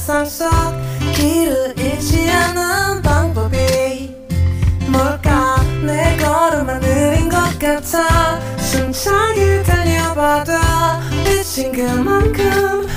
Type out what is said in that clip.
일상 속 길을 잃지 않는 방법이 뭘까? 내 걸음만 느린 것 같아. 숨차게 달려봐도 미친 그만큼